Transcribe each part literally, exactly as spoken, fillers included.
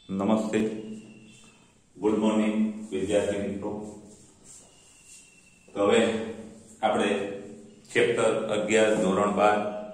નમસ્તે, good morning વિદ્યાર્થી મિત્રો। તો હવે આપણે ચેપ્ટર અગિયાર ધોરણ બાર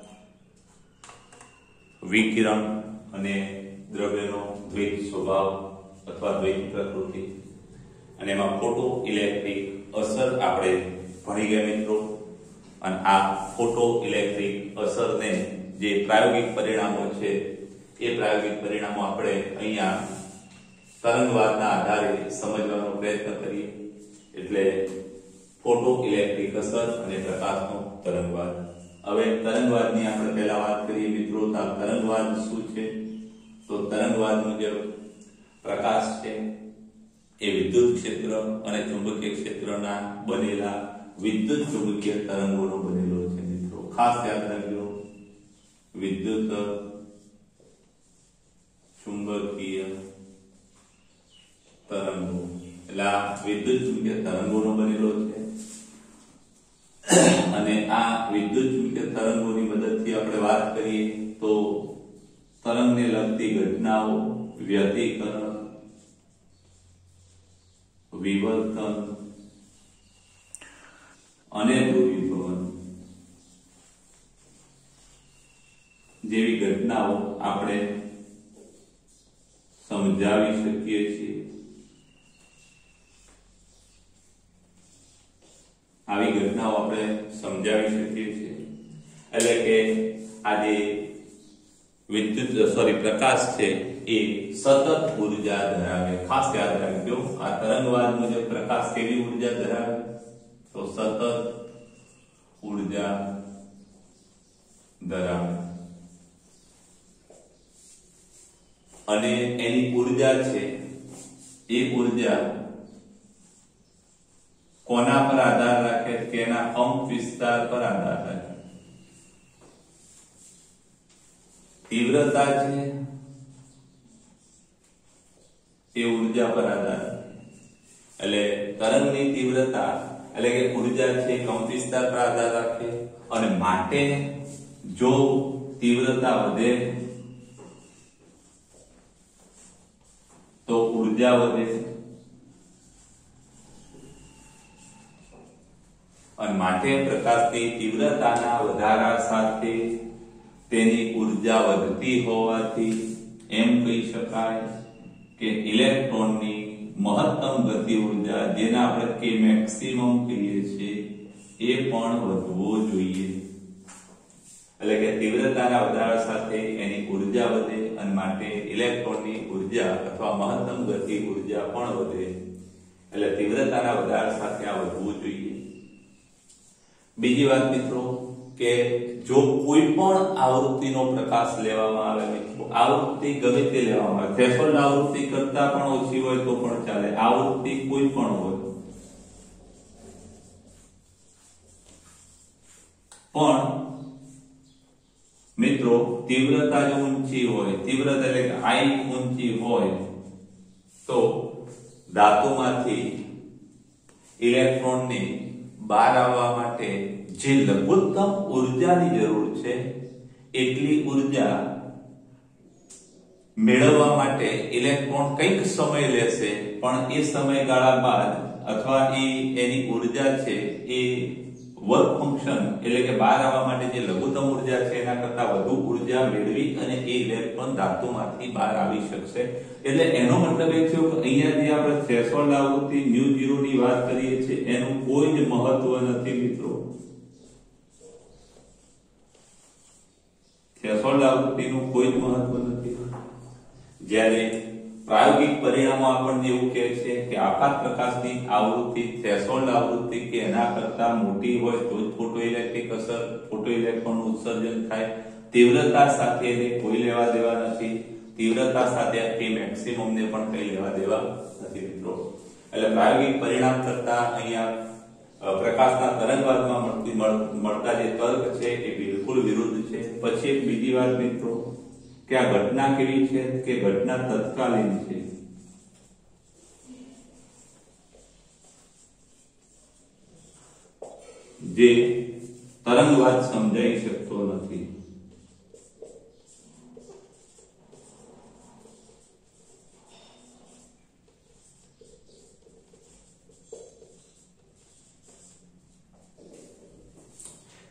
વિકિરણ અને દ્રવ્યનો દ્વૈત સ્વભાવ અથવા દ્વૈત પ્રકૃતિ અને એમાં ફોટો ઇલેક્ટ્રિક અસર આપણે ભણી ગયા મિત્રો। અને આ ફોટો ઇલેક્ટ્રિક અસરને જે પ્રાયોગિક પરિણામો છે એ પ્રાયોગિક પરિણામો આપણે અહીંયા તરંગવાદના આધારે સમજવાનો પ્રયત્ન કરીએ। એટલે ફોટો ઇલેક્ટ્રિક અસર અને પ્રકાશનો તરંગવાદ। હવે તરંગવાદની આપણે પહેલા વાત કરીએ મિત્રો, તો તરંગવાદ શું છે? તો તરંગવાદ મુજબ પ્રકાશ છે એ વિદ્યુત ક્ષેત્ર અને ચુંબકીય ક્ષેત્રના બનેલા વિદ્યુત ચુંબકીય તરંગોનો બનેલો છે મિત્રો। ખાસ યાદ રાખજો, વિદ્યુત ચુંબકીય તરંગો એટલે આ વિદ્યુત ચુંબકીય તરંગોનો બનેલો છે। અને આ વિદ્યુત ચુંબકીય તરંગોની મદદથી આપણે વાત કરીએ તો તરંગને લગતી ઘટનાઓ, વ્યતિકરણ, વિવર્તન અને ધ્રુવીભવન જેવી ઘટનાઓ આપણે સમજાવી શકીએ છીએ। આવી ઘટનાઓ આપણે સમજાવી શકીએ છીએ એટલે કે આ જે વિદ્યુત સોરી પ્રકાશ છે એ સતત ઉર્જા ધરાવે। ખાસ યાદ રાખજો, આ તરંગવાદ મુજબ પ્રકાશ કેવી ઉર્જા ધરાવે? તો સતત ઉર્જા ધરાવે। અને એની ઉર્જા છે એ ઉર્જા કોના પર આધાર રાખે? કે એના કંપ વિસ્તાર પર આધાર રાખે। તીવ્રતા છે એ ઉર્જા પર આધાર એટલે તરંગની તીવ્રતા એટલે કે ઉર્જા છે કંપ વિસ્તાર પર આધાર રાખે। અને માટે જો તીવ્રતા વધે તો ઉર્જા વધે અને માટે પ્રકાશની તીવ્રતાના વધારા સાથે તેની ઉર્જા વધતી હોવાથી એમ કહી શકાય કે ઇલેક્ટ્રોનની મહત્તમ ગતિ ઉર્જા, જેને આપણે કે મેક્સિમમ કહીએ છીએ, એ પણ વધવો જોઈએ। એટલે કે તીવ્રતાના વધારા સાથે એની ઉર્જા વધે અને માટે ઇલેક્ટ્રોનની ઉર્જા અથવા મહત્તમ ગતિ ઉર્જા પણ વધે। એટલે તીવ્રતાના વધારા સાથે આ વધવું જોઈએ। બીજી વાત મિત્રો કે જો કોઈ પણ આવૃત્તિનો પ્રકાશ લેવામાં આવે મિત્રો, આવૃત્તિ ગમે તે લેવામાં આવે, થ્રેશોલ્ડ આવૃત્તિ કરતા પણ ઓછી હોય તો પણ ચાલે, આવૃત્તિ કોઈ પણ હોય, પણ મિત્રો તીવ્રતા જો ઊંચી હોય, તીવ્રતા એટલે કે આઈ ઊંચી હોય તો ધાતુમાંથી ઇલેક્ટ્રોનને બહાર આવવા માટે જે લઘુત્તમ ઉર્જાની જરૂર છે એટલી ઉર્જા મેળવવા માટે ઇલેક્ટ્રોન કંઈક સમય લેશે, પણ એ સમયગાળા બાદ અથવા એ એની ઉર્જા છે એ વર્ક ફંક્શન એટલે કે બહાર આવવા માટે જે લઘુત્તમ ઉર્જા છે એના કરતા વધુ ઉર્જા મેળવી અને એ ઇલેક્ટ્રોન ધાતુમાંથી બહાર આવી શકશે। એટલે એનો મતલબ એ થયો કે અહીંયા જે આપણે થ્રેશોલ્ડ આવૃત્તિ મ્યુ ઝીરો ની વાત કરીએ છીએ એનું કોઈ જ મહત્વ નથી મિત્રો। થ્રેશોલ્ડ આવૃત્તિનું કોઈ જ મહત્વ નથી। જ્યારે પ્રાયોગિક પરિણામો આપણને એવું કહે છે કે આપાત પ્રકાશની આવૃત્તિ થ્રેશોલ્ડ આવૃત્તિ કે એના કરતા મોટી હોય તો જ ફોટો ઇલેક્ટ્રિક અસર, ફોટો ઇલેક્ટ્રોનનું ઉત્સર્જન થાય। તીવ્રતા સાથે એને કોઈ લેવા દેવા નથી, તીવ્રતા સાથે એ મેક્સિમમ ને પણ કઈ લેવા દેવા નથી મિત્રો। એટલે પ્રાયોગિક પરિણામ કરતા અહીંયા પ્રકાશના તરંગવાદમાં મળતી મળતા જે તર્ક છે એ બિલકુલ વિરુદ્ધ છે। પછી એક બીજી વાત મિત્રો કે આ ઘટના કેવી છે? કે ઘટના તત્કાલીન છે। જે તરંગવાદ સમજાઈ શકતો નથી।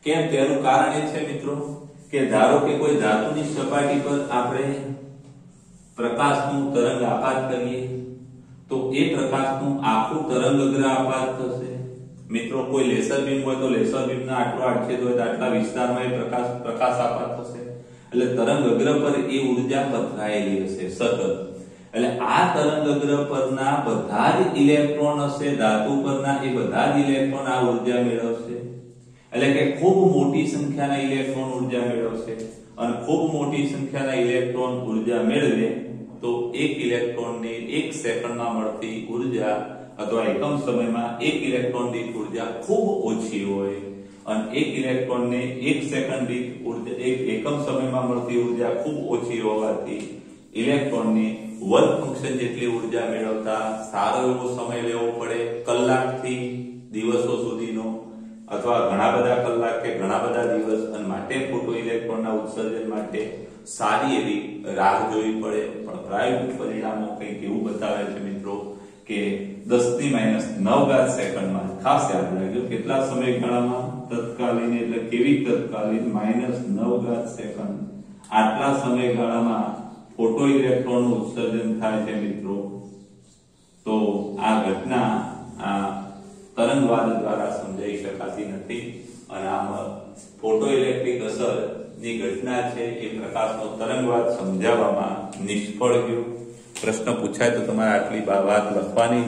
કેમ તેનું કારણ એ છે મિત્રો કે ધારો કે કોઈ ધાતુની સપાટી પર આપણે પ્રકાશનું તરંગ આપાત કરીએ તો એ પ્રકાશનું આખું તરંગગ્ર આપાત થશે મિત્રો કોઈ લેસર બીમ હોય તો લેસર બીમના આટલો આડછેદ હોય તો આટલા વિસ્તારમાં એ પ્રકાશ પ્રકાશ આપાત થશે એટલે તરંગગ્ર પર એ ઊર્જા પથરાયેલી હશે સતત એટલે આ તરંગગ્ર પરના બધા જ ઇલેક્ટ્રોન હશે ધાતુ પરના એ બધા જ ઇલેક્ટ્રોન આ ઊર્જા મેળવશે એટલે કે ખૂબ મોટી સંખ્યાના ઇલેક્ટ્રોન ઊર્જા મેળવશે અને ખૂબ મોટી સંખ્યાના ઇલેક્ટ્રોન ઊર્જા મેળવે તો એક ઇલેક્ટ્રોનને એક સેકન્ડમાં મળતી ઊર્જા અથવા એકમ સમયમાં એક ઇલેક્ટ્રોન દીઠ ઊર્જા ખૂબ ઓછી હોય અને એક ઇલેક્ટ્રોનને એક સેકન્ડ દીઠ ઊર્જા એક એકમ સમયમાં મળતી ઊર્જા ખૂબ ઓછી હોવાથી ઇલેક્ટ્રોનને વર્ક ફંક્શન જેટલી ઊર્જા મેળવતા સારો એવો સમય લેવો પડે કલાકથી દિવસો સુધીનો અથવા ઘણા બધા કલાક કે ઘણા બધા દિવસ અને માટે ફોટો ઇલેક્ટ્રોનના ઉત્સર્જન માટે સારી એવી રાહ જોવી પડે પણ પ્રાયોગિક પરિણામો કંઈક એવું બતાવે છે મિત્રો કે દસ ની માઈનસ નવ ઘાત સેકન્ડમાં ખાસ યાદ રાખજો કેટલા સમયગાળામાં તત્કાલીન એટલે કેવી તત્કાલીન માઈનસ નવ ઘાત સેકન્ડ આટલા સમયગાળામાં ફોટો ઇલેક્ટ્રોનનું ઉત્સર્જન થાય છે મિત્રો તો આ ઘટના આ તરંગવાદ દ્વારા સમજાઈ શકાતી નથી અને આમાં ફોટો ઇલેક્ટ્રિક અસર ની ઘટના છે એ પ્રકાશનો તરંગવાદ સમજાવવામાં નિષ્ફળ ગયો પ્રશ્ન પૂછાય તો તમારે આટલી વાત લખવાની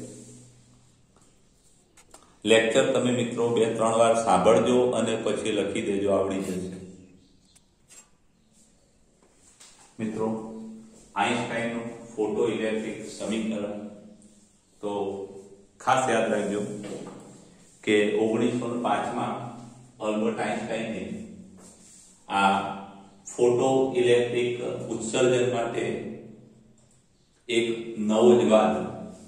લેક્ચર તમે મિત્રો બે ત્રણ વાર સાંભળજો અને પછી લખી દેજો આવડી જશે મિત્રો આઈન્સ્ટાઈનનું ફોટો ઇલેક્ટ્રિક સમીકરણ તો ખાસ યાદ રાખજો કે ઓગણીસો પાંચ માં આલ્બર્ટ આઈન્સ્ટાઈને આ ફોટો ઇલેક્ટ્રિક ઉત્સર્જન માટે એક નવો જ વાદ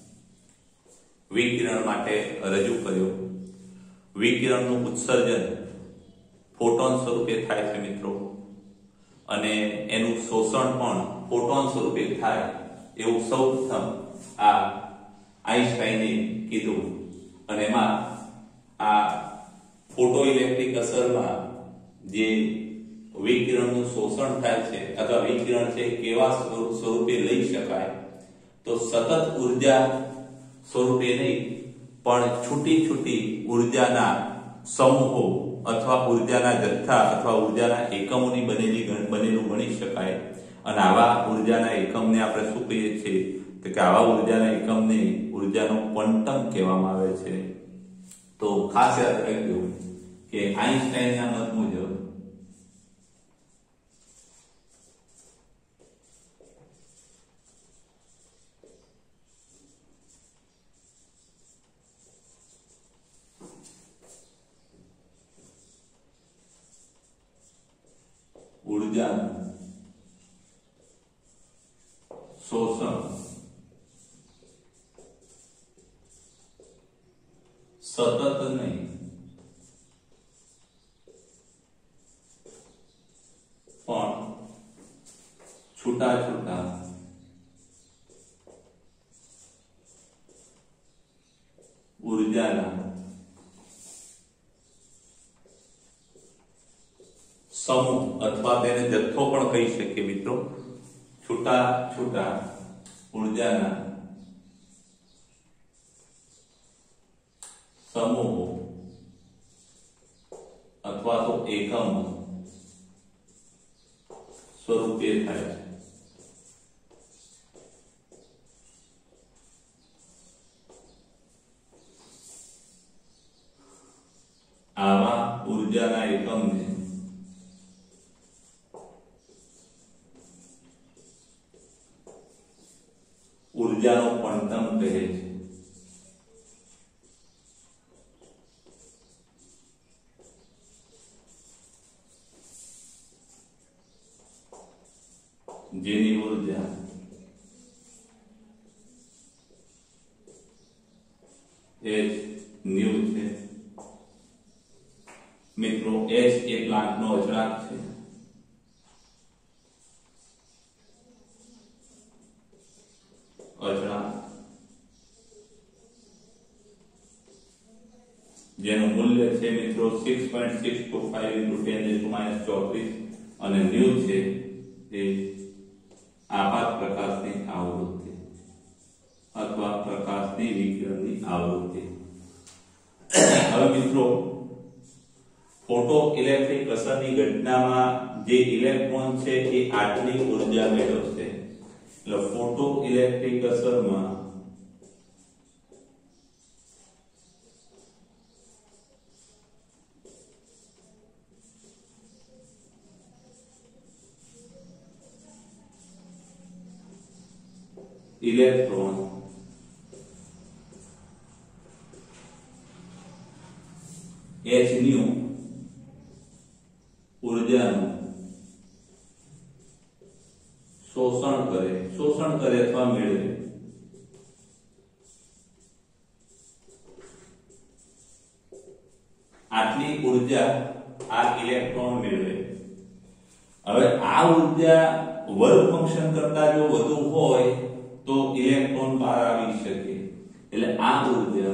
વિકિરણ માટે રજૂ કર્યો વિકિરણનું ઉત્સર્જન ફોટોન સ્વરૂપે થાય છે મિત્રો અને એનું શોષણ પણ ફોટોન સ્વરૂપે થાય એવું સૌપ્રથમ આ આઈન્સ્ટાઈને કીધું અને એમાં આ ફોટો ઇલેક્ટ્રિક અસરમાં જે વિકિરણનું શોષણ થાય છે અથવા વિકિરણ છે કેવા સ્વરૂપે લઈ શકાય તો સતત ઉર્જા સ્વરૂપે નહીં પણ છૂટી છૂટી ઉર્જાના સમૂહો અથવા ઉર્જાના જથ્થા અથવા ઉર્જાના એકમોની બનેલી બનેલું ગણી શકાય અને આવા ઉર્જાના એકમને આપણે શું કહીએ છીએ તો કે આવા ઉર્જાના એકમને ઉર્જાનો ક્વોન્ટમ કહેવામાં આવે છે તો ખાસ યાદ રાખજો કે આઈન્સ્ટાઈનના મત મુજબ ઉર્જાનું શોષણ સતત નહીં પણ છૂટા છૂટા ઉર્જાના સમૂહ અથવા તેને જથ્થો પણ કહી શકીએ મિત્રો છૂટા છૂટા ઉર્જાના સમૂહો અથવા તો એકમો સ્વરૂપે થાય છે આવા ઉર્જાના એકમને ઉર્જાનો ક્વોન્ટમ કહે છે જેની ઉર્જા h ન્યુ છે મિત્રો h એ પ્લાન્ટનો અચળાંક છે અચળાંક જેનું મૂલ્ય છે મિત્રો six point six two five into ten raise to minus ચોત્રીસ અને ન્યુ છે એ આપાત પ્રકાશની આવૃત્તિ અથવા પ્રકાશની વિકિરણની આવૃત્તિ. હવે મિત્રો ફોટો ઇલેક્ટ્રિક અસરની ઘટનામાં જે ઇલેક્ટ્રોન છે એ આટલી ઉર્જા મેળવશે. એટલે ફોટો ઇલેક્ટ્રિક અસરમાં ઇલેક્ટ્રોન h ન્યુ ઉર્જાનું શોષણ કરે શોષણ કરે અથવા મેળવે. આટલી ઉર્જા આ ઇલેક્ટ્રોન મેળવે. હવે આ ઉર્જા વર્ક ફંક્શન કરતા જો વધુ હોય તો ઇલેક્ટ્રોન બહાર આવી શકે. એટલે આ ઉર્જા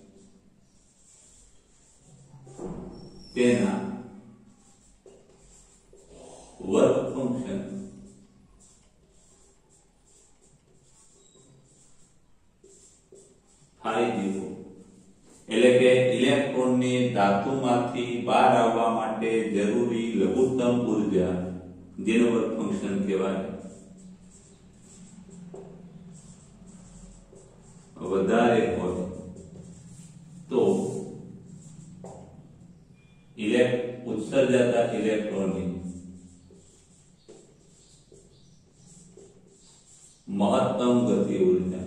તેના વર્ક ફંક્શન ફાઈ ઝીરો એટલે કે ઇલેક્ટ્રોનની ધાતુમાંથી બહાર આવવા માટે જરૂરી લઘુત્તમ ઉર્જા જેનું વર્ક ફંક્શન કહેવાય વધારે હોય તો ઇલેક્ટ ઉત્સર્જાતા ઇલેક્ટ્રોનની મહત્તમ ગતિ ઉર્જા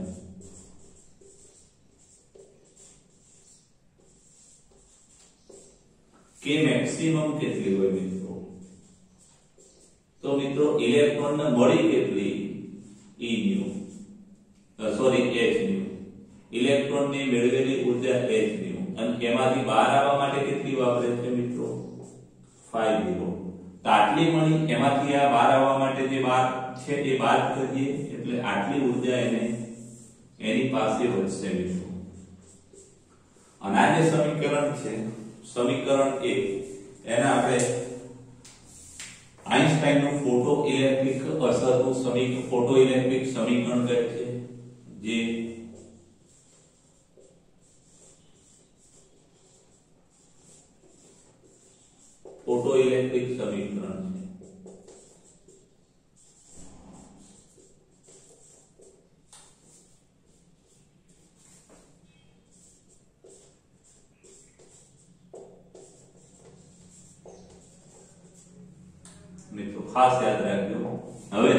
કે મેક્સિમમ કેટલી હોય મિત્રો? તો મિત્રો ઇલેક્ટ્રોન ને મળી કેટલી? E nu sorry h nu. Electron ની મેળવેલી ઉર્જા h ન્યુ અને એમાંથી બહાર આવવા માટે કેટલી વાપરે છે મિત્રો? Five zero. તો આટલી મળી, એમાંથી આ બહાર આવવા માટે જે બાર છે એ બાદ કરીએ એટલે આટલી ઉર્જા એને એની પાસે વધશે મિત્રો. અને આ જે સમીકરણ છે સમીકરણ એક એને આપણે આઈન્સ્ટાઈનનું ફોટો ઇલેક્ટ્રિક અસરનું સમીકરણ ફોટો ઇલેક્ટ્રિક સમીકરણ કહે છે, જે ફોટો ઇલેક્ટ્રિક સમીકરણ છે. મિત્રો ખાસ યાદ રાખજો. હવે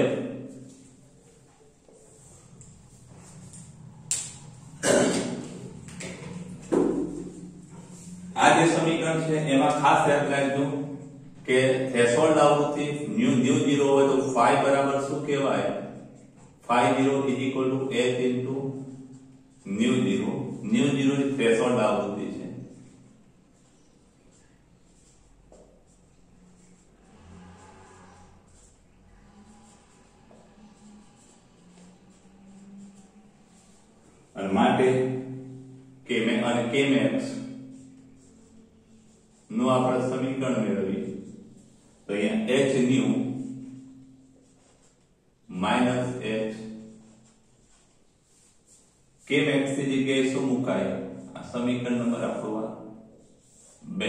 આ જે સમીકરણ છે એમાં ખાસ યાદ રાખજો કે થ્રેશોલ્ડ આવૃત્તિ ન્યુ ન્યુ ઝીરો હોય તો ફાઈ બરાબર શું કહેવાય? Phi zero is equal to h into nu zero. Nu zero ની થ્રેશોલ્ડ આવૃત્તિ છે. અને માટે કે મે અને કે મેક્સ નું આપણે સમીકરણ મેળવીએ તો અહીંયા h ન્યુ માઈનસ h કે મેક્સ ની જગ્યાએ શું મુકાય? આ સમીકરણ નંબર આપણો આ બે.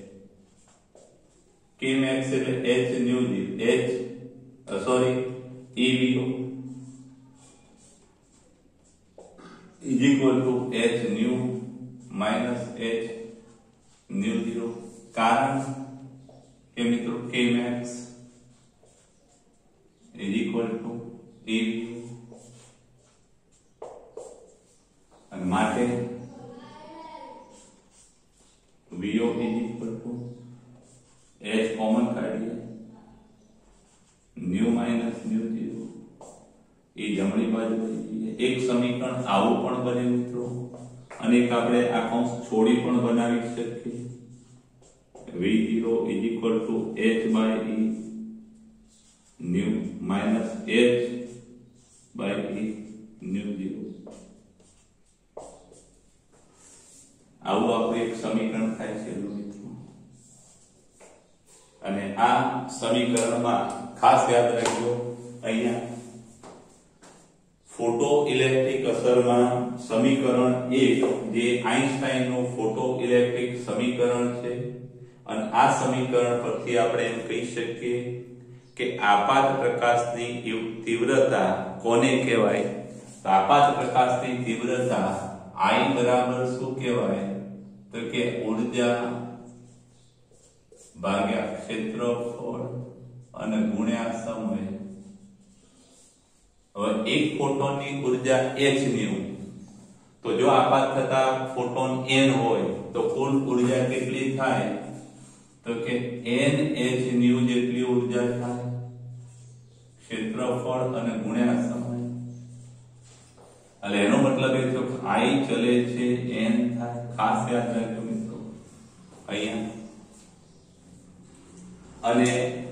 કે મેક્સ એટલે h nu h sorry e zero is equal to h nu minus h nu zero. કારણ કે મિત્રો k max is equal to e અને માટે vo is equal to h common કાઢીએ ન્યુ માઈનસ ન્યુ ઝીરો એ જમણી બાજુ એક સમીકરણ આવું પણ બને મિત્રો, અને એક આપણે આ કૌંસ છોડી પણ બનાવી શકીએ. v zero is equal to h by e nu minus h by e nu zero. આવું આપણે એક સમીકરણ સમીકરણમાં ખાસ યાદ રાખજો અહીંયા ફોટો ઇલેક્ટ્રિક અસરમાં સમીકરણ એક જે આઈન્સ્ટાઈનનું ફોટો ઇલેક્ટ્રિક સમીકરણ છે અને આ સમીકરણ પરથી આપણે એમ કહી શકીએ કે આપાત પ્રકાશની તીવ્રતા કોને કહેવાય? આપાત પ્રકાશની તીવ્રતા I બરાબર શું કહેવાય? તો કે ઊર્જા ભાગ્યા ક્ષેત્રફળ અને ગુણ્યા સમય. હવે એક ફોટોનની ઊર્જા h ન્યુ, તો જો આપાત થતા ફોટોન n હોય તો કુલ ઊર્જા કેટલી થાય? તો કે n h ન્યુ જેટલી ઊર્જા થાય, ક્ષેત્રફળ અને ગુણ્યા સમય. એટલે એનો મતલબ એ થયો કે I ચલે છે n થાય. ખાસ યાદ રાખજો મિત્રો અહીંયા. અને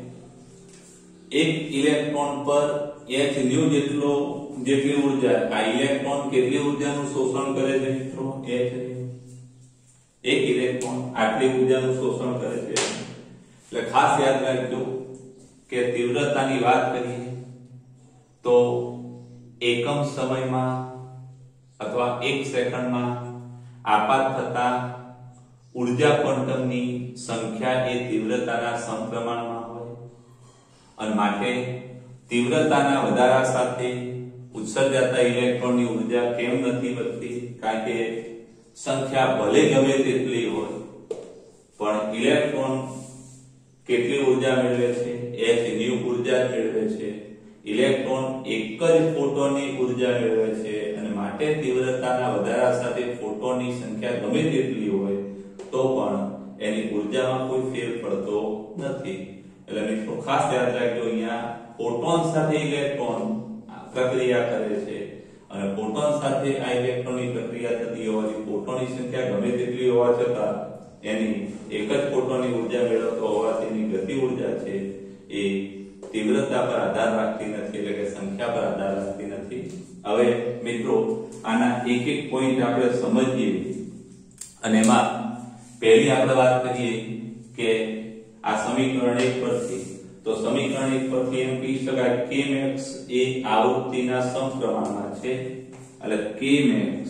એક ઇલેક્ટ્રોન પર h ન્યુ જેટલો જેટલી ઊર્જા, આ ઇલેક્ટ્રોન કેટલી ઊર્જાનું શોષણ કરે છે મિત્રો? h new. એક ઇલેક્ટ્રોન આટલી ઊર્જાનું શોષણ કરે છે. એટલે ખાસ યાદ રાખજો કે તીવ્રતાની વાત કરીએ તો એકમ સમયમાં અથવા એક સેકન્ડમાં આપાત થતા ઊર્જા ક્વોન્ટમની સંખ્યા એ તીવ્રતાના સમપ્રમાણમાં હોય અને માટે તીવ્રતાના વધારા સાથે ઉત્સર્જાતા ઇલેક્ટ્રોનની ઊર્જા કેમ નથી વધતી? કારણ કે સંખ્યા ભલે ગમે તેટલી હોય પણ ઇલેક્ટ્રોન કેટલી ઊર્જા મેળવે છે? h ન્યુ ઊર્જા મેળવે છે. ઇલેક્ટ્રોન એક જ ફોટોનની ઊર્જા મેળવે છે અને માટે તીવ્રતાના વધારા સાથે ફોટોનની સંખ્યા ગમે તેટલી હોય તો પણ એની ઊર્જામાં કોઈ ફેર પડતો નથી. એટલે મિત્રો ખાસ યાદ રાખજો અહીંયા ફોટોન સાથે ઇલેક્ટ્રોન પ્રક્રિયા કરે છે અને ફોટોન સાથે આ ઇલેક્ટ્રોનની પ્રક્રિયા થતી હોવાથી ફોટોનની સંખ્યા ગમે તેટલી હોવા છતાં એની એક જ ફોટોનની ઊર્જા મેળવતો હોવાથી એની ગતિ ઊર્જા છે એ તીવ્રતા પર આધાર રાખતી નથી, એટલે કે સંખ્યા પર આધાર રાખતી નથી. હવે મિત્રો આના એક એક પોઈન્ટ આપણે સમજીએ અને એમાં પહેલી આપણે વાત કરીએ કે આ સમીકરણ એક પરથી. તો સમીકરણ એક પરથી એમ કહી શકાય k max એ આવૃત્તિના સમપ્રમાણમાં છે. એટલે k max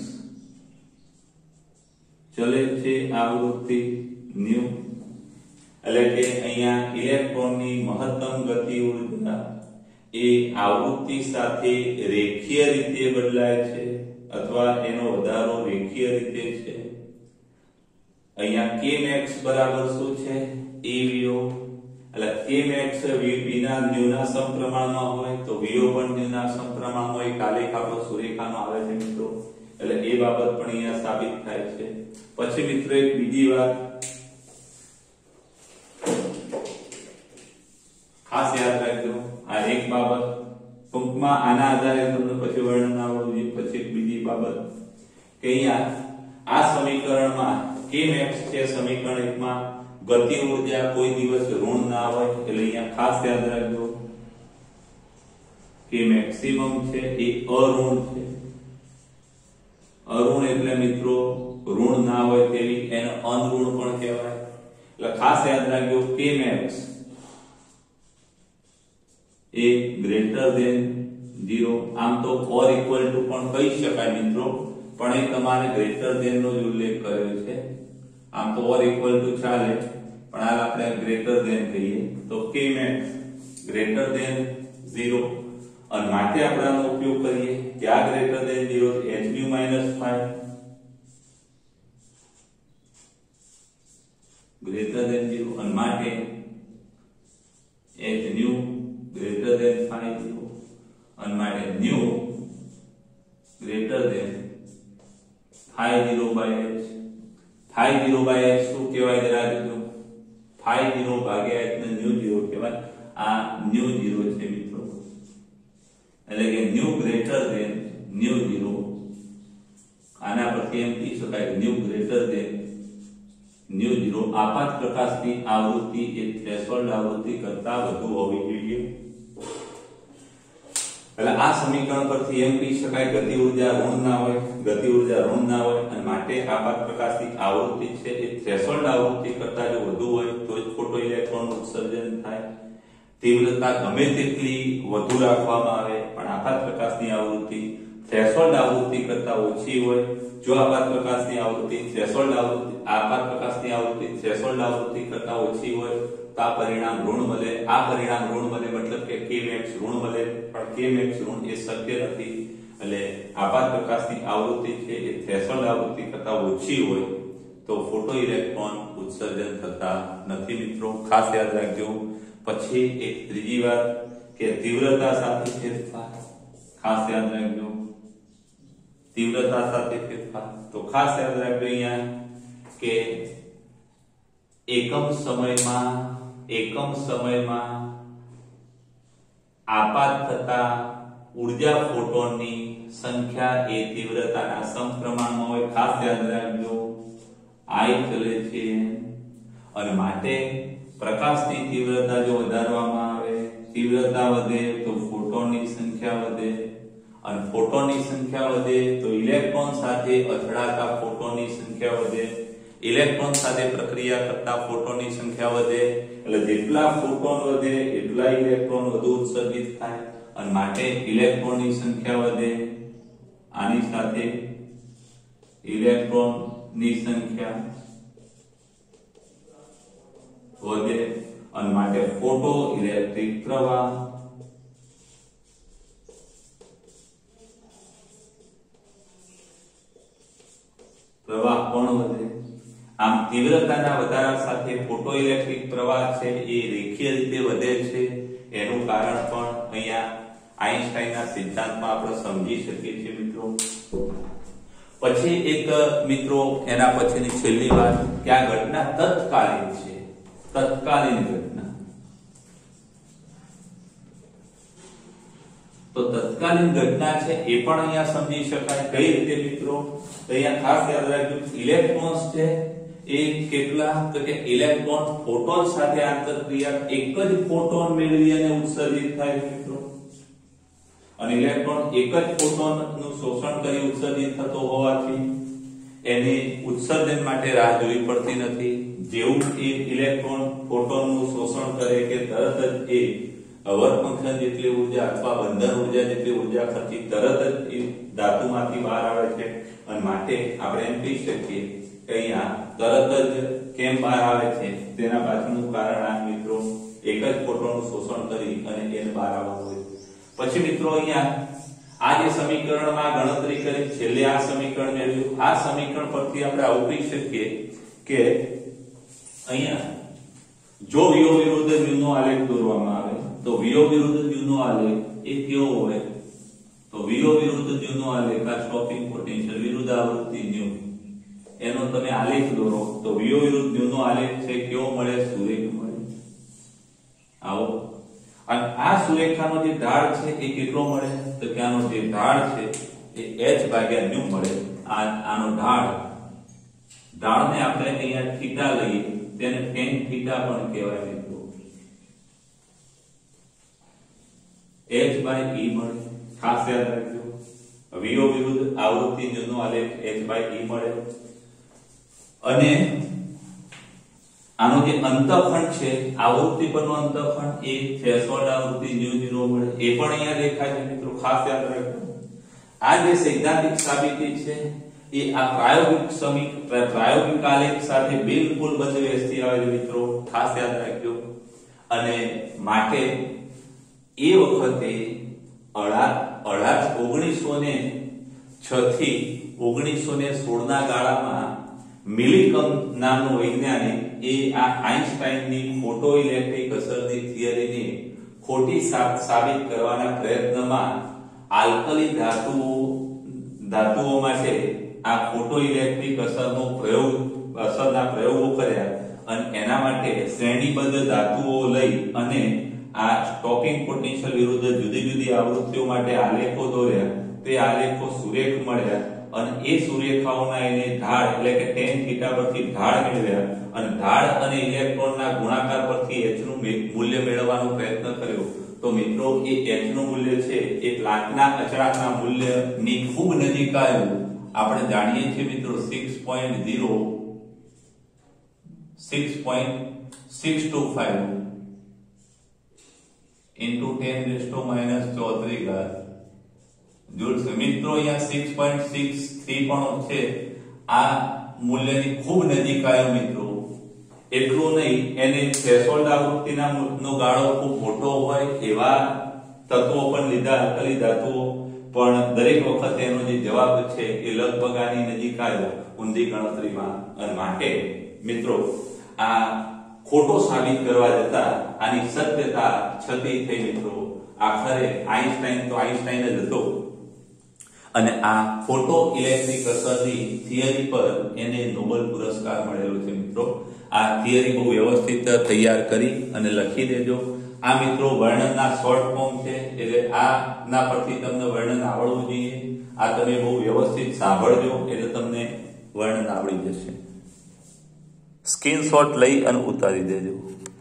ચલે છે આવૃત્તિ ન્યુ, એટલે કે અહીંયા ઇલેક્ટ્રોનની મહત્તમ ગતિ ઊર્જા એ આવૃત્તિ સાથે રેખીય રીતે બદલાય છે અથવા એનો વધારો રેખીય રીતે છે. અહીંયા k max બરાબર શું છે? E V O. એટલે k max V ના ન્યુ ના સમપ્રમાણમાં હોય તો V O પણ ન્યુ ના સમપ્રમાણમાં હોય. કાલેખ આપણો સુરેખાનો આવે છે મિત્રો, એટલે એ બાબત પણ અહીંયા સાબિત થાય છે. પછી મિત્રો એક બીજી વાત ખાસ યાદ રાખજો, આ એક બાબત ટૂંકમાં આના આધારે તમને પછી વર્ણન આવડવું જોઈએ. પછી બીજી બાબત કે અહીંયા આ સમીકરણમાં k max છે સમીકરણ એક માં ગતિ ઊર્જા કોઈ દિવસ ઋણ ના હોય, એટલે અહીંયા ખાસ યાદ રાખજો કે મેક્સિમમ છે એ અઋણ છે. અઋણ એટલે મિત્રો ઋણ ના હોય તેવી, એને અનઋણ પણ કહેવાય. એટલે ખાસ યાદ રાખજો k max એ ગ્રેટર ધેન ઝીરો. આમ તો ઓર ઇક્વલ ટુ પણ કહી શકાય મિત્રો, પણ એ તમારે ગ્રેટર ધેન નો જ ઉલ્લેખ કર્યો છે. આમ તો ઓર ઇક્વલ ટુ ચાલે પણ આ આપણે ગ્રેટર ધેન કહીએ તો k max greater than zero અને માટે આપણે આનો ઉપયોગ કરીએ કે આ greater than zero h nu minus five greater than zero અને માટે h nu greater than five zero અને માટે nu greater than five zero by h. five zero by h શું કહેવાય જરા જોજો? five zero ભાગ્યા h ને nu zero કહેવાય. આ nu zero છે મિત્રો, એટલે કે nu greater than nu zero. આના પરથી એમ કહી શકાય કે nu greater than nu zero આપાત પ્રકાશની આવૃત્તિ એ થ્રેશોલ્ડ આવૃત્તિ કરતા વધુ હોવી જોઈએ. એટલે આ સમીકરણ પરથી એમ કહી શકાય ગતિ ઊર્જા ઋણ ના હોય, ગતિ ઊર્જા ઋણ ના હોય અને માટે આપાત પ્રકાશની આવૃત્તિ છે એ થ્રેશોલ્ડ આવૃત્તિ કરતા જો વધુ હોય તો જ ફોટો ઇલેક્ટ્રોન ઉત્સર્જન થાય. તીવ્રતા ગમે તેટલી વધુ રાખવામાં આવે પણ આપાત પ્રકાશની આવૃત્તિ થ્રેશોલ્ડ આવૃત્તિ કરતા ઓછી હોય, જો આપાત પ્રકાશની આવૃત્તિ થ્રેશોલ્ડ આવૃત્તિ આપાત પ્રકાશની આવૃત્તિ થ્રેશોલ્ડ આવૃત્તિ કરતા ઓછી હોય તો આ પરિણામ ઋણ મળે. આ પરિણામ ઋણ મળે મતલબ કે કે મેક્સ ઋણ મળે, પણ કે મેક્સ ઋણ એ શક્ય નથી. એટલે આપાત પ્રકાશની આવૃત્તિ છે એ થ્રેશોલ્ડ આવૃત્તિ કરતા ઓછી હોય તો ફોટો ઇલેક્ટ્રોન ઉત્સર્જન થતા નથી મિત્રો, ખાસ યાદ રાખજો. પછી એક ત્રીજી વાત કે તીવ્રતા સાથે ફેરફાર, ખાસ યાદ રાખજો તીવ્રતા સાથે ફેરફાર. તો ખાસ યાદ રાખજો અહીંયા કે એકમ સમયમાં એકમ સમયમાં આપાત થતા ઉર્જા ફોટોનની સંખ્યા એ તીવ્રતાના સમપ્રમાણમાં હોય, ખાસ યાદ રાખજો. આઈ ચલે છે અને માટે પ્રકાશની તીવ્રતા જો વધારવામાં આવે, તીવ્રતા વધે તો ફોટોનની સંખ્યા વધે અને ફોટોનની સંખ્યા વધે તો ઇલેક્ટ્રોન સાથે અથડાતા ફોટોનની સંખ્યા વધે, ઇલેક્ટ્રોન સાથે પ્રક્રિયા કરતા ફોટોનની સંખ્યા વધે. એટલે જેટલા ફોટોન વધે એટલા ઇલેક્ટ્રોન વધુ ઉત્સર્જિત થાય અને માટે ઇલેક્ટ્રોનની સંખ્યા વધે. આની સાથે ઇલેક્ટ્રોનની સંખ્યા વધે અને માટે ફોટો ઇલેક્ટ્રિક પ્રવાહ પ્રવાહ પણ વધે. આમ તીવ્રતાના વધારા સાથે ફોટો ઇલેક્ટ્રિક પ્રવાહ છે એ રેખીય રીતે વધે છે. એનું કારણ પણ અહીંયા આઈન્સ્ટાઈનના સિદ્ધાંતમાં આપણે સમજી શકીએ છીએ મિત્રો. પછી એક મિત્રો એના પછીની છેલ્લી વાત કે આ ઘટના તત્કાલીન છે, તત્કાલીન ઘટના. તો તત્કાલીન ઘટના છે એ પણ અહીંયા સમજી શકાય. કઈ રીતે મિત્રો? તો અહીંયા ખાસ યાદ રાખજો ઇલેક્ટ્રોન્સ છે એ કેટલા, તો કે ઇલેક્ટ્રોન ફોટોન સાથે આંતરક્રિયા એક જ ફોટોન મેળવી અને ઉત્સર્જિત થાય મિત્રો. અને ઇલેક્ટ્રોન એક જ ફોટોન નું શોષણ કરી ઉત્સર્જિત થતો હોવાથી એને ઉત્સર્જન માટે રાહ જોવી પડતી નથી. જેવું એ ઇલેક્ટ્રોન ફોટોન નું શોષણ કરે કે તરત જ એ વર્ક ફંક્શન જેટલી ઉર્જા અથવા બંધન ઉર્જા જેટલી ઉર્જા ખર્ચી તરત જ એ ધાતુમાંથી બહાર આવે છે. અને માટે આપણે એમ કહી શકીએ કે અહીંયા તરત જ કેમ બહાર આવે છે તેના પાછળનું કારણ આ મિત્રો એક જ ફોટોનનું શોષણ કરી અને એને બહાર આવવાનું હોય. પછી મિત્રો અહીંયા આ જે સમીકરણમાં ગણતરી કરી છેલ્લે આ સમીકરણ મેળવ્યું. આ સમીકરણ પરથી આપણે આવું કહી શકીએ કે અહીંયા જો વિયો વિરુદ્ધ ન્યુનો આલેખ દોરવામાં આવે તો વિયો વિરુદ્ધ ન્યુનો આલેખ એ કેવો હોય? તો વિયો વિરુદ્ધ ન્યુનો આલેખ આ સ્ટોપિંગ પોટેન્શિયલ વિરુદ્ધ આવૃત્તિ ન્યુ એનો તમે આલેખ દોરો તો વિયો વિરુદ્ધ ન્યુનો આલેખ છે કેવો મળે? સુરેખ મળે. આવો અને આ સુરેખાનો જે ઢાળ છે એ કેટલો મળે? તો કે આનો જે ઢાળ છે એ h ભાગ્યા ન્યુ મળે. આ આનો ઢાળ ઢાળને આપણે અહીંયા થીટા લઈએ તેને tan થીટા પણ કહેવાય મિત્રો. h બાય e મળે. ખાસ યાદ રાખજો વિયો વિરુદ્ધ આવૃત્તિ ન્યુનો આલેખ h બાય e મળે. અને આનો જે અંતઃખંડ છે આવૃત્તિ પરનો અંતઃખંડ એ થ્રેશોલ્ડ આવૃત્તિ ન્યુ ઝીરો મળે. એ પણ અહીંયા દેખાય છે મિત્રો, ખાસ યાદ રાખજો. આ જે સૈદ્ધાંતિક સાબિતી છે એ આ પ્રાયોગિક સમીક પ્રાયોગિક આલેખ સાથે બિલકુલ બંધબેસતી આવે છે મિત્રો, ખાસ યાદ રાખજો. અને માટે એ વખતે ઓગણીસો ને છ થી ઓગણીસો ને સોળ ના ગાળામાં મિલિકમ નામનો વૈજ્ઞાનિક એ આ આઈન્સ્ટાઈનની ફોટો ઇલેક્ટ્રિક અસરની થિયરીને ખોટી સાબિત કરવાના પ્રયત્નમાં આલ્કલી ધાતુઓ ધાતુઓમાં છે આ ફોટો ઇલેક્ટ્રિક અસરનો પ્રયોગ અસરના પ્રયોગો કર્યા અને એના માટે શ્રેણીબદ્ધ ધાતુઓ લઈ અને આ સ્ટોપિંગ પોટેન્શિયલ વિરુદ્ધ જુદી જુદી આવૃત્તિઓ માટે આલેખો દોર્યા. તે આલેખો સુરેખ મળ્યા અને એ સુરેખાઓના એને ઢાળ એટલે કે tan થીટા પરથી ઢાળ મેળવ્યા અને ઢાળ અને ઇલેક્ટ્રોનના ગુણાકાર પરથી h નું મૂલ્ય મેળવવાનો પ્રયત્ન કર્યો. તો મિત્રો એ h નું મૂલ્ય છે એ પ્લાન્કના અચળાંકના મૂલ્યની ખૂબ નજીક આવ્યું. આપણે જાણીએ છીએ મિત્રો six point zero six point six two five into ten raise to minus ચોત્રીસ ઘાત જૂલ છે. મિત્રો અહીંયા સિક્સ પોઈન્ટ સિક્સ થ્રી પણ છે. આ મૂલ્યની ખૂબ નજીક આવ્યો મિત્રો. એટલું નહીં, એની થ્રેશોલ્ડ આવૃત્તિના નો ગાળો ખૂબ મોટો હોય એવા તત્વો પણ લીધા, અલકલી ધાતુઓ, પણ દરેક વખતે એનો જે જવાબ છે એ લગભગ આની નજીક આવ્યો ઊંધી ગણતરીમાં. અને માટે મિત્રો આ ખોટો સાબિત કરવા જતા આની સત્યતા છતી થઈ મિત્રો. આખરે આઈન્સ્ટાઈન તો આઈન્સ્ટાઈન જ હતો અને આ ફોટો ઇલેક્ટ્રિક અસરની થિયરી પર એને નોબેલ પુરસ્કાર મળેલો છે મિત્રો. આ થિયરી બહુ વ્યવસ્થિત તૈયાર કરી અને લખી દેજો. આ મિત્રો વર્ણનના શોર્ટ ફોર્મ છે, એટલે આ ના પરથી તમને વર્ણન આવડવું જોઈએ. આ તમે બહુ વ્યવસ્થિત સાંભળજો એટલે તમને વર્ણન આવડી જશે. સ્ક્રીનશોટ લઈ અને ઉતારી દેજો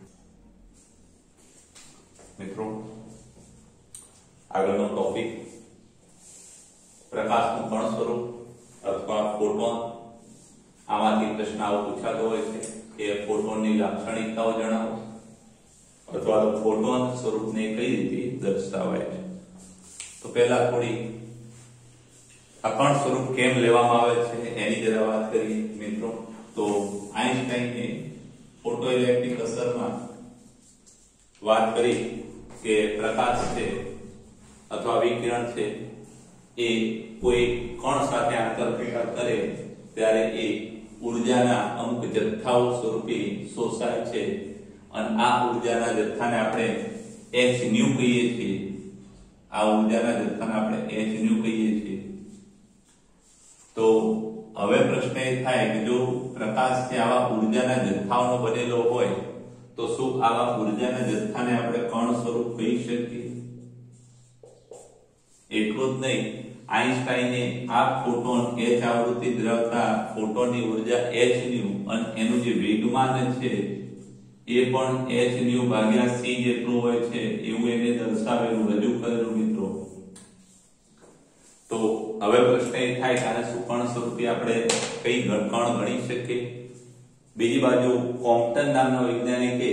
મિત્રો. આગળનો ટોપિક પ્રકાશનું કણ સ્વરૂપ અથવા ફોટોન. આમાંથી પ્રશ્ન આવો પૂછાતો હોય છે કે ફોટોનની લાક્ષણિકતાઓ જણાવો અથવા તો ફોટોન સ્વરૂપને કઈ રીતે દર્શાવાય છે. તો પહેલા થોડી આ કણ સ્વરૂપ કેમ લેવામાં આવે છે એની જરા વાત કરીએ મિત્રો. તો આઈન્સ્ટાઈને ફોટોઇલેક્ટ્રિક અસરમાં વાત કરી કે પ્રકાશ છે અથવા વિકિરણ છે એ કોઈ કણ સાથે આંતરક્રિયા કરે ત્યારે એ ઉર્જાના અમુક જથ્થાઓ સ્વરૂપે શોષાય છે અને આ ઉર્જાના જથ્થાને આપણે h nu કહીએ છીએ. આ ઉર્જાના જથ્થાને આપણે h nu કહીએ છીએ. તો હવે પ્રશ્ન એ થાય કે જો પ્રકાશ છે આવા ઉર્જાના જથ્થાઓનો બનેલો હોય તો શું આવા ઉર્જાના જથ્થાને આપણે કણ સ્વરૂપ કહી શકીએ? એટલું જ નહીં, આઈન્સ્ટાઈને આ ફોટોન h આવૃત્તિ ધરાવતા ફોટોનની ઉર્જા h nu અને એનું જે વેગમાન છે એ પણ h nu ભાગ્યા c જેટલું હોય છે એવું એને દર્શાવેલું, રજૂ કરેલું મિત્રો. તો હવે પ્રશ્ન એ થાય કે આને શું કણ સ્વરૂપે આપણે કઈ કણ ગણી શકીએ? બીજી બાજુ કોમ્પટન નામના વૈજ્ઞાનિકે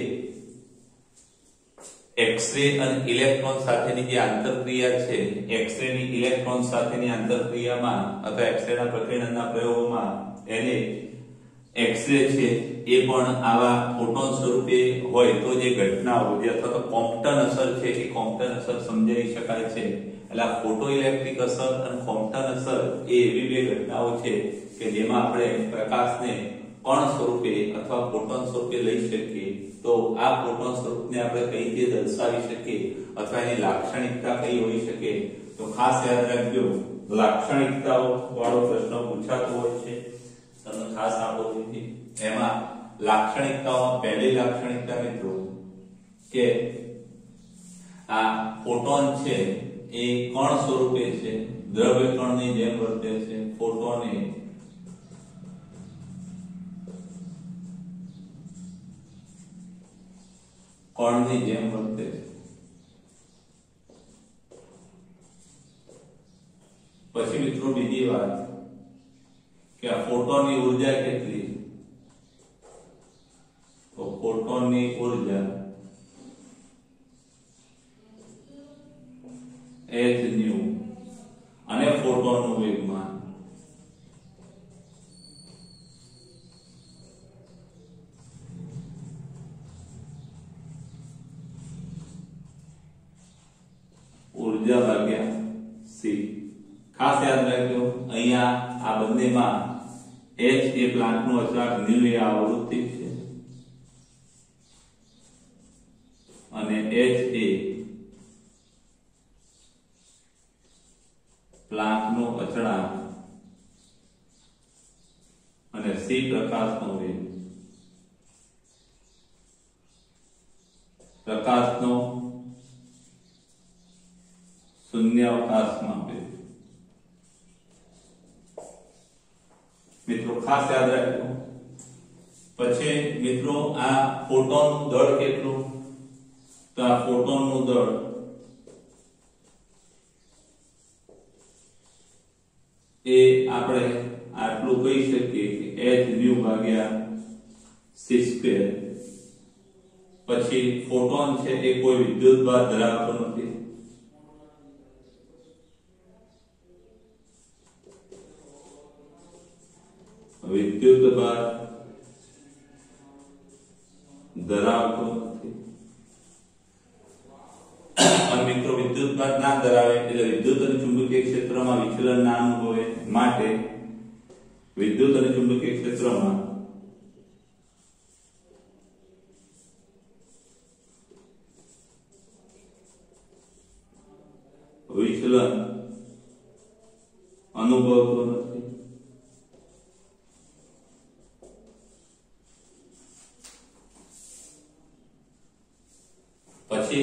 એક્સ-રે અને ઇલેક્ટ્રોન સાથેની જે આંતરક્રિયા છે, એક્સ-રે ની ઇલેક્ટ્રોન સાથેની આંતરક્રિયામાં અથવા એક્સ-રે ના પ્રકીર્ણનના પ્રયોગોમાં એને એક્સ-રે છે એ પણ આવા ફોટોન સ્વરૂપે હોય તો જે ઘટનાઓ જે અથવા તો કોમ્પટન અસર છે એ કોમ્પટન અસર સમજાવી શકાય છે. એટલે આ ફોટો ઇલેક્ટ્રિક અસર અને કોમ્પટન અસર એ એવી બે ઘટનાઓ છે કે જેમાં આપણે પ્રકાશને કણ સ્વરૂપે અથવા ફોટોન સ્વરૂપે લઈ શકીએ. તો આ ફોટોન સ્વરૂપને આપણે કઈ રીતે દર્શાવી શકીએ અથવા એની લાક્ષણિકતા કઈ હોઈ શકે? તો ખાસ યાદ રાખજો, લાક્ષણિકતાઓ વાળો પ્રશ્ન પૂછાતો હોય છે, તમને ખાસ આવડવું જોઈએ. એમાં લાક્ષણિકતાઓમાં પહેલી લાક્ષણિકતા મિત્રો કે આ ફોટોન છે એ કણ સ્વરૂપે છે, દ્રવ્ય કણની જેમ વર્તે છે. ફોટોન એ કણની જેમ વર્તે છે. પછી મિત્રો બીજી વાત કે આ ફોટોનની ઉર્જા કેટલી? તો ફોટોનની ઉર્જા h nu અને ફોટોનનું વેગમાન ઉર્જા ભાગ્યા c. ખાસ યાદ રાખજો, અહીંયા આ બંનેમાં h એ પ્લાન્કનું અચળાંક, nu એ આવૃત્તિ છે અને h એ પ્લાન્કનું અચળાંક અને c પ્રકાશનો વેગ. પ્રકાશનો શૂન્યાવકાશમાં વેગ. મિત્રો ખાસ યાદ રાખજો. પછી મિત્રો આ ફોટોનનું દળ કેટલું? તો આ ફોટોનનું દળ એ આપણે આટલું કહી શકીએ કે h nu ભાગ્યા c સ્ક્વેર પછી ફોટોન છે એ કોઈ વિદ્યુત ભાર ધરાવતો નથી. વિદ્યુત ભાર ધરાવતો નથી. અને મિત્રો વિદ્યુત ભાર ના ધરાવે એટલે વિદ્યુત અને ચુંબકીય ક્ષેત્રમાં વિચલન ના અનુભવે માટે વિદ્યુત અને ચુંબકીય ક્ષેત્રમાં વિચલન અનુભવતો નથી. પછી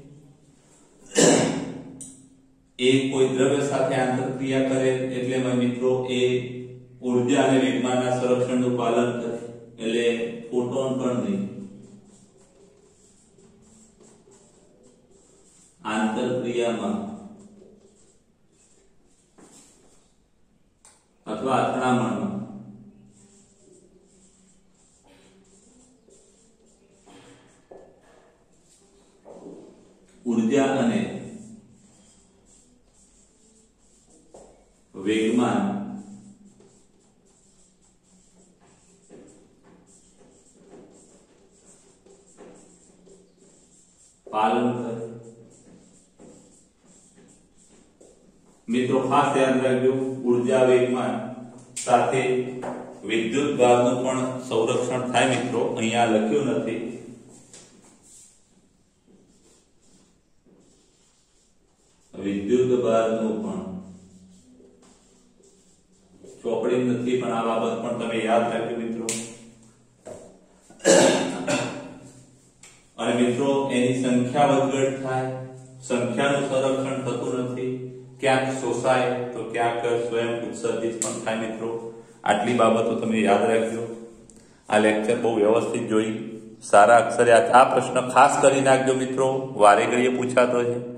એ કોઈ દ્રવ્ય સાથે આંતરક્રિયા કરે એટલે એમાં મિત્રો એ ઉર્જા અને વેગમાનના સંરક્ષણનું પાલન કરે એટલે ફોટોન પણ નહીં. આંતરક્રિયામાં અથવા અથડામણમાં ઉર્જા અને વેગમાન પાલન કરે. મિત્રો ખાસ ધ્યાન રાખજો, ઉર્જા વેગમાન સાથે વિદ્યુત ભારનું પણ સંરક્ષણ થાય. મિત્રો અહીંયા લખ્યું નથી. વિદ્યુત ભારનું પણ ચોપડી નથી, પણ આ બાબત પણ તમે યાદ રાખજો મિત્રો. અને મિત્રો એની સંખ્યા વધઘટ થાય, સંખ્યાનું સંરક્ષણ થતું નથી, ક્યાંક શોષાય તો ક્યાંક સ્વયં ઉત્સર્જિત પણ થાય. મિત્રો આટલી બાબતો તમે યાદ રાખજો. આ લેક્ચર બહુ વ્યવસ્થિત જોઈ સારા અક્ષરે આ પ્રશ્ન ખાસ કરી નાખજો મિત્રો, વારે ઘડીએ પૂછાતો છે.